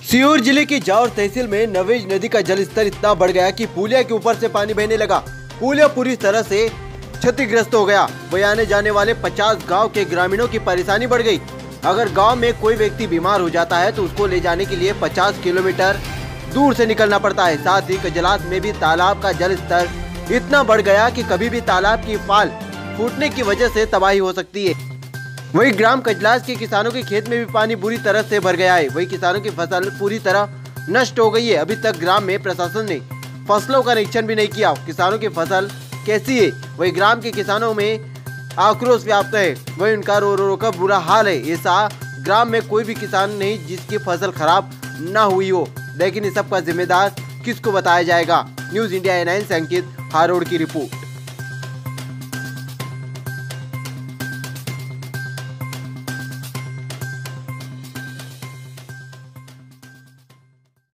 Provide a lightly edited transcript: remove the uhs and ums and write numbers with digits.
सीहोर जिले की जावर तहसील में नवेज नदी का जलस्तर इतना बढ़ गया कि पुलिया के ऊपर से पानी बहने लगा। पुलिया पूरी तरह से क्षतिग्रस्त हो गया। वहीं आने जाने वाले 50 गांव के ग्रामीणों की परेशानी बढ़ गई। अगर गांव में कोई व्यक्ति बीमार हो जाता है तो उसको ले जाने के लिए 50 किलोमीटर दूर से निकलना पड़ता है। साथ ही कजलात में भी तालाब का जल स्तर इतना बढ़ गया कि कभी भी तालाब की फाल फूटने की वजह से तबाही हो सकती है। वहीं ग्राम कजलास के किसानों के खेत में भी पानी बुरी तरह से भर गया है। वहीं किसानों की फसल पूरी तरह नष्ट हो गई है। अभी तक ग्राम में प्रशासन ने फसलों का निरीक्षण भी नहीं किया। किसानों की फसल कैसी है, वही ग्राम के किसानों में आक्रोश व्याप्त है। वही उनका रो रो कर बुरा हाल है। ऐसा ग्राम में कोई भी किसान नहीं जिसकी फसल खराब न हुई हो, लेकिन इस सब का जिम्मेदार किसको बताया जाएगा। न्यूज इंडिया 9 से अंकित हारोड़ की रिपोर्ट।